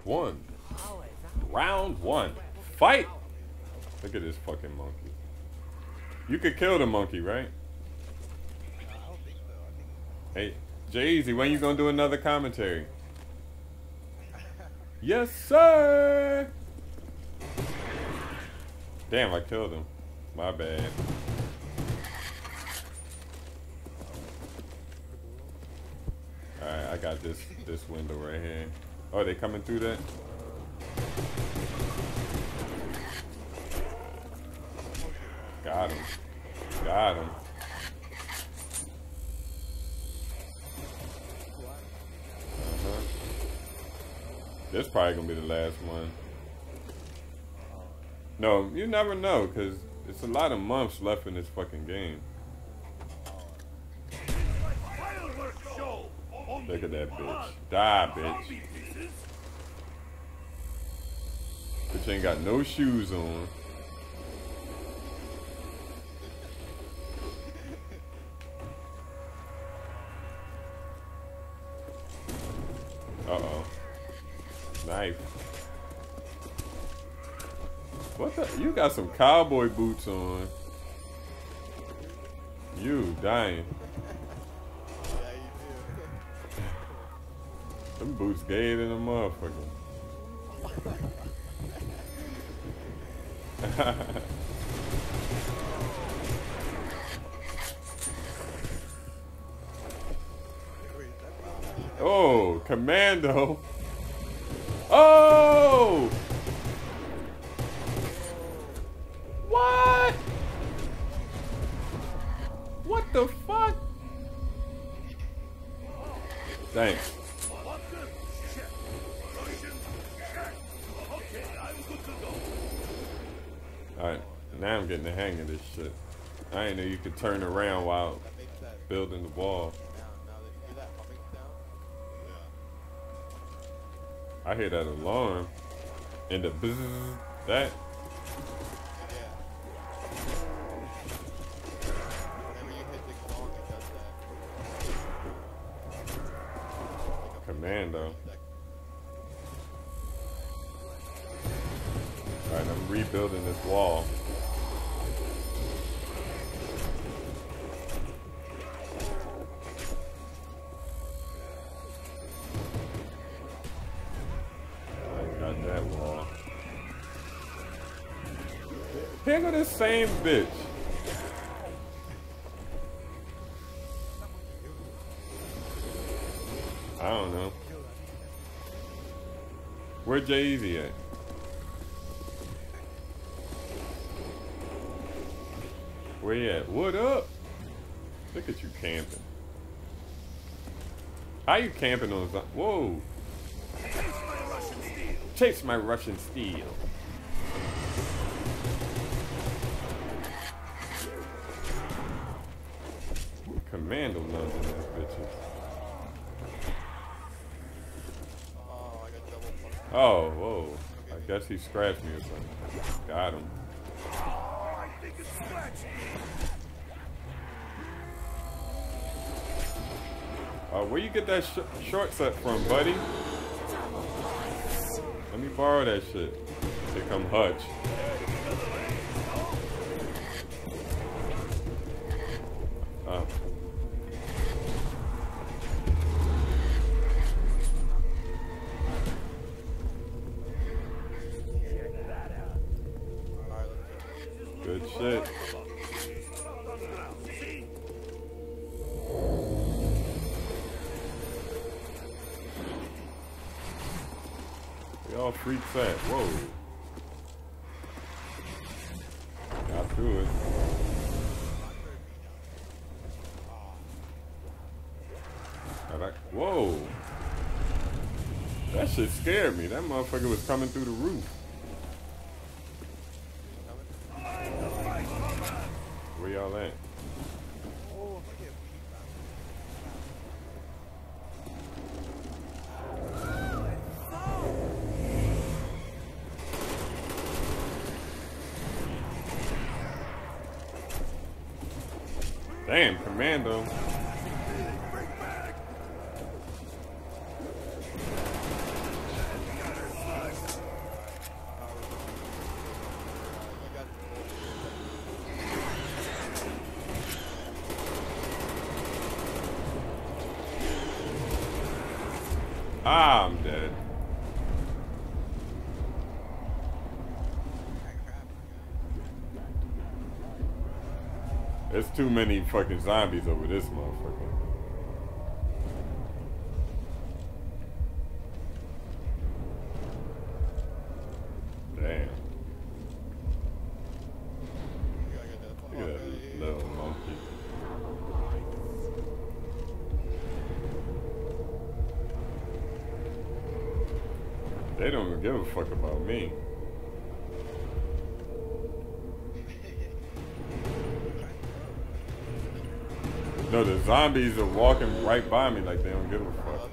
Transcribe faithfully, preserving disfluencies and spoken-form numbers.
one. Round one. Fight! Look at this fucking monkey. You could kill the monkey, right? Hey, Jay-Z, when you gonna do another commentary? Yes, sir! Damn, I killed him. My bad. Alright, I got this this window right here. Oh, they coming through that? Got him. Got him. Uh-huh. This probably gonna be the last one. No, you never know, because it's a lot of months left in this fucking game. Look at that bitch. Die, bitch. Bitch ain't got no shoes on. Uh-oh. Knife. What the? You got some cowboy boots on. You dying. Them boots gay than a motherfucker. Oh, commando. Oh! What? What the fuck? Thanks. Alright, now I'm getting the hang of this shit. I didn't know you could turn around while building the wall. I hear that alarm. And the bzzz, that. Commando. Alright, I'm rebuilding this wall. I got that wall. Here go this same bitch. I don't know. Where Jay-Z at? Where you at? What up? Look at you camping. How you camping on something? Whoa. Chase my Russian steel. Commando nuns in these bitches. Oh, whoa. I guess he scratched me or something. Got him. Uh, where you get that sh short set from, buddy? Let me borrow that shit. Here come Hutch. Oh. Good shit. Y'all freaks at? Whoa. Got through it. Like, whoa. That shit scared me. That motherfucker was coming through the roof. Where y'all at? Damn, commando. Ah, I'm dead. There's too many fucking zombies over this motherfucker. Damn. Look at that little monkey. They don't even give a fuck about me. No, the zombies are walking right by me like they don't give a fuck.